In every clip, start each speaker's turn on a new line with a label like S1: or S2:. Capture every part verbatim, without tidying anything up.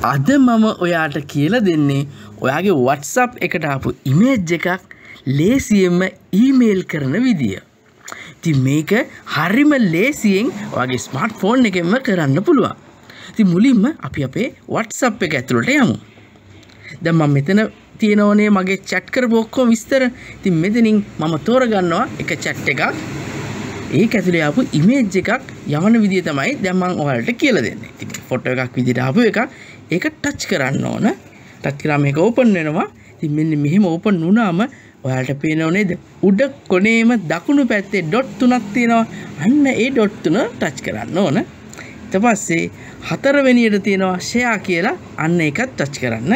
S1: අද මම ඔයාට කියලා දෙන්නේ ඔයාගේ WhatsApp එකට ආපු ඉමේජ් එකක් ලේසියෙන්ම ඊමේල් කරන විදිය. ඉතින් මේක හරිම ලේසියෙන් ඔයාගේ ස්මාර්ට්ෆෝන් එකෙන්ම කරන්න පුළුවන්. ඉතින් මුලින්ම අපි අපේ WhatsApp එක ඇතුළට යමු. දැන් මම මෙතන තියෙනවනේ මගේ chat කරපු ඔක්කොම විස්තර. ඉතින් මෙතනින් මම තෝරගන්නවා එක chat එකක්. ඒක ඇතුලේ ආපු ඉමේජ් එකක් යවන විදිය තමයි දැන් මම ඔයාලට කියලා දෙන්නේ. ඉතින් ෆොටෝ එකක් විදියට ආපු එකක්. ඒක ටච් කරන්න ඕන. ටච් කරාම මේක ඕපන් වෙනවා. ඉතින් මෙන්න මෙහෙම ඕපන් වුණාම ඔයාලට පේනව නේද? උඩ කොනේම දකුණු පැත්තේ ඩොට් තුනක් තියෙනවා. අන්න ඒ ඩොට් තුන ටච් කරන්න ඕන. ඊට පස්සේ හතරවෙනියට තියෙනවා share කියලා. අන්න ඒකත් ටච් කරන්න.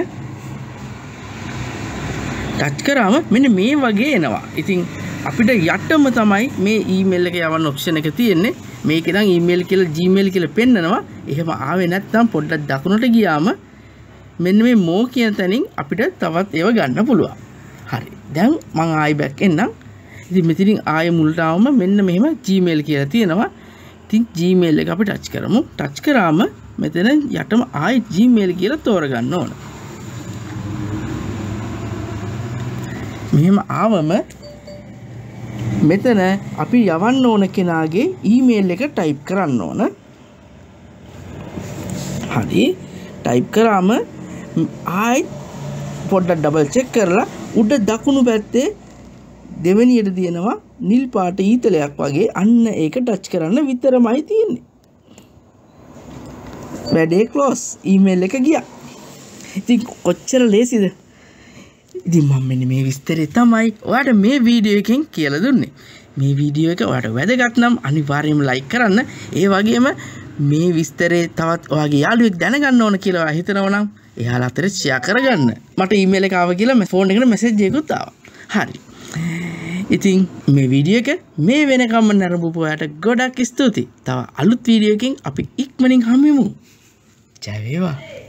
S1: ටච් කරාම මෙන්න මේ වගේ එනවා. ඉතින් අපිට යටම තමයි මේ ඊමේල් එක යවන්න ඔප්ෂන් එක තියෙන්නේ. මේකේ නම් ඊමේල් කියලා Gmail කියලා පෙන්නනවා. එහෙම ආවේ නැත්නම් පොඩ්ඩක් දකුණට ගියාම මෙන්න මේ more කියන තැනින් අපිට තවත් ඒව ගන්න පුළුවන්. හරි. දැන් මම ආයි බෑක් එන්නම්. ඉතින් මෙතනින් ආයෙ මුලට ආවම මෙන්න මෙහෙම Gmail කියලා තියෙනවා. ඉතින් Gmail එක අපි ටච් කරමු. ටච් කරාම මෙතන යටම ආයි Gmail කියලා තෝරගන්න ඕන. මෙහෙම ආවම මෙතන අපි යවන්න ඕන කෙනාගේ ඊමේල් එක ටයිප් කරන්න ඕන. හරි. ටයිප් කරාම ආයි පොඩ්ඩක් ඩබල් චෙක් කරලා උඩ දකුණු පැත්තේ දෙවෙනියට තියෙනවා නිල් පාට ඊතලයක් වගේ. අන්න ඒක ටච් කරන්න විතරමයි තියෙන්නේ. වැඩේ ක්ලෝස්. ඊමේල් එක ගියා. ඉතින් කොච්චර ලේසිද? ඉතින් මම මෙන්න මේ විස්තරේ තමයි ඔයාලට මේ වීඩියෝ එකෙන් කියලා දුන්නේ. මේ වීඩියෝ එක ඔයාලට වැදගත් නම් අනිවාර්යයෙන්ම ලයික් කරන්න. ඒ වගේම මේ විස්තරේ තවත් ඔයාගේ යාළුවෙක් දැනගන්න ඕන කියලා ඔයා හිතනවා නම් එයාලා අතරේ ෂෙයා කරගන්න. මට ඊමේල් එක ආවා කියලා ෆෝන් එකට මැසේජ් එකකුත් ආවා. හරි. ඉතින් මේ වීඩියෝ එක මේ වෙනකම්ම නරඹපු ඔයාට ගොඩක් ස්තුතියි. තව අලුත් වීඩියෝ එකකින් අපි ඉක්මනින් හමු වෙමු. ජය වේවා.